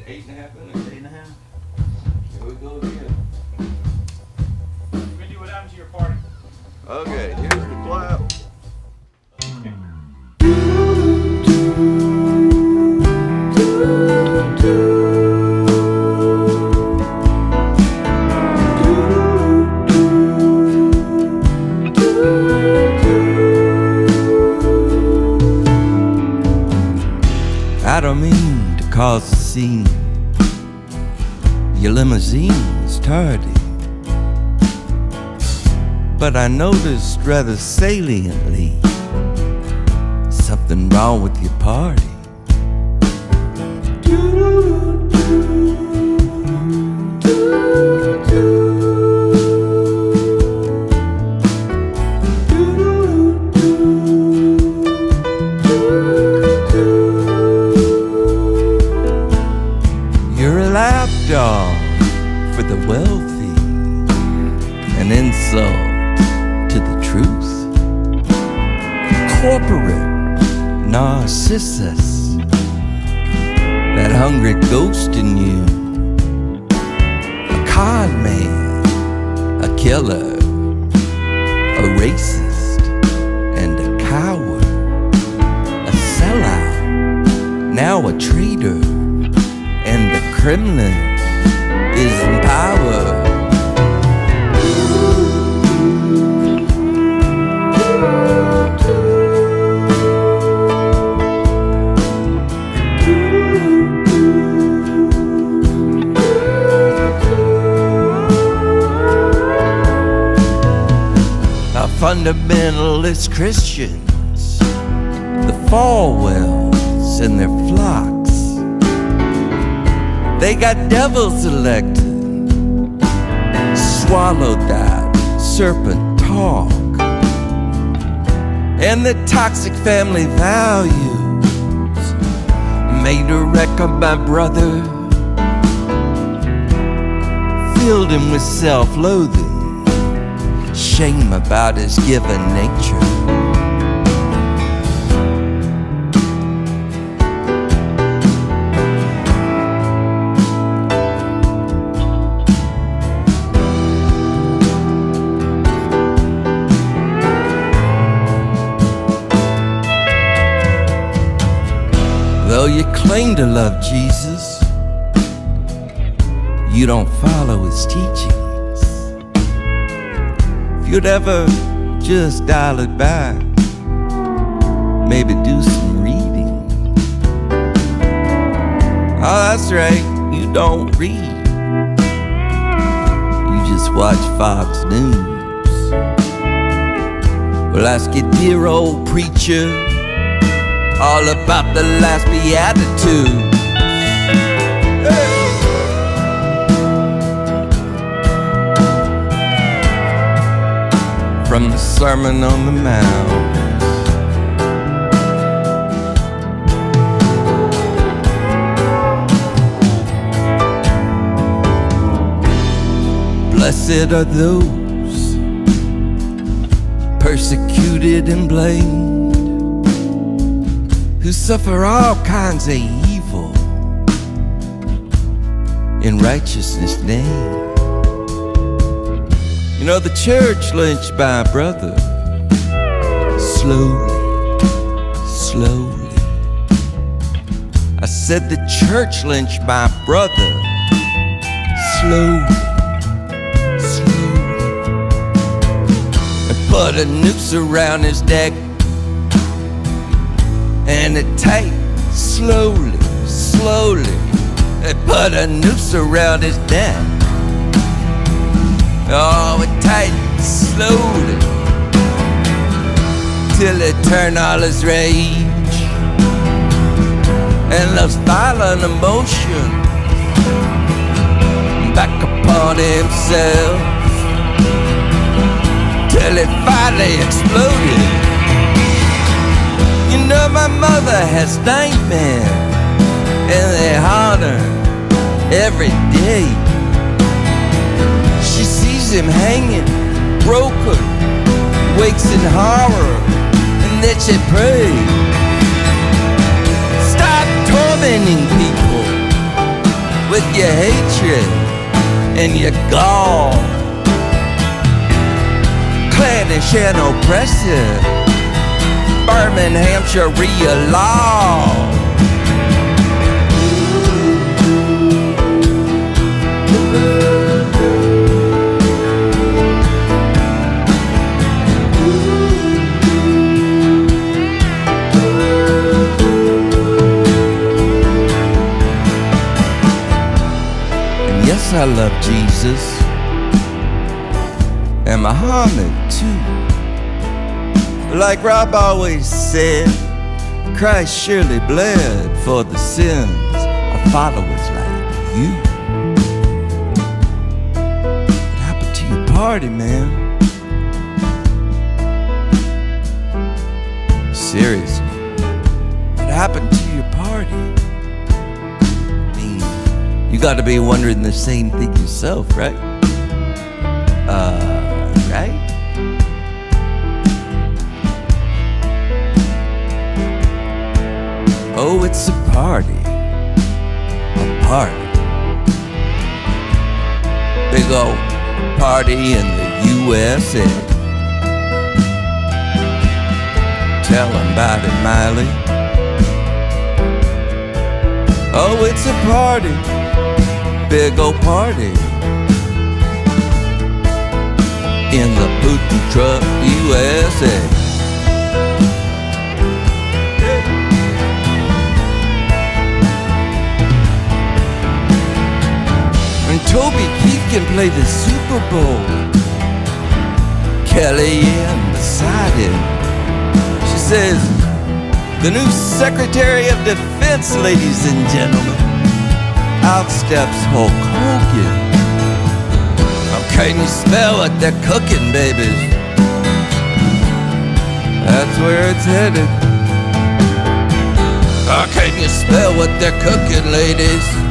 8.5 minutes. 8.5. Here we go again. Mindy, what happened to your party? Okay, here's the clap. I don't mean to cause a scene. Your limousine's tardy, but I noticed rather saliently something wrong with your party. You're a lapdog for the wealthy, an insult to the truth. Corporate Narcissus, that hungry ghost in you. A con man, a killer, a racist, and a coward. A sellout, now a traitor, and the Kremlin is in power. Our fundamentalist Christians, the Falwells and their flocks, they got devils elected, swallowed that serpent talk, and the toxic family values made a wreck of my brother, filled him with self-loathing, shame about his given nature. Though you claim to love Jesus, you don't follow his teachings. If you'd ever just dial it back, maybe do some reading. Oh, that's right, you don't read. You just watch Fox News. Well, ask your dear old preacher all about the last beatitude. Hey. From the Sermon on the Mount. Blessed are those persecuted and blamed, who suffer all kinds of evil in righteousness' name. You know, the church lynched my brother slowly, slowly. I said the church lynched my brother slowly, slowly. And put a noose around his neck and it tight, slowly, slowly. They put a noose around his neck. Oh, it tight, slowly, till it turned all his rage and love's violent emotion back upon himself, till it finally exploded. You know, my mother has nightmares, and they haunt her every day. She sees him hanging, broken, wakes in horror, and then she prays, stop tormenting people, your hatred and your gall. Clannish and oppressive, Birmingham Sharia law. And yes, I love Jesus and Muhammad too. Like Rob always said, Christ surely bled for the sins of followers like you. What happened to your party, man? Seriously, what happened to your party? I mean, you gotta be wondering the same thing yourself, right? Right? Oh, it's a party. A party. Big old party in the USA. Tell 'em about it, Miley. Oh, it's a party. Big old party. In the Booty Truck, USA. And Toby Keith can play the Super Bowl. Kellyanne beside him. She says, the new Secretary of Defense, ladies and gentlemen. Out steps Hulk Hogan. Can you smell what they're cooking, babies? That's where it's headed. Can you smell what they're cooking, ladies?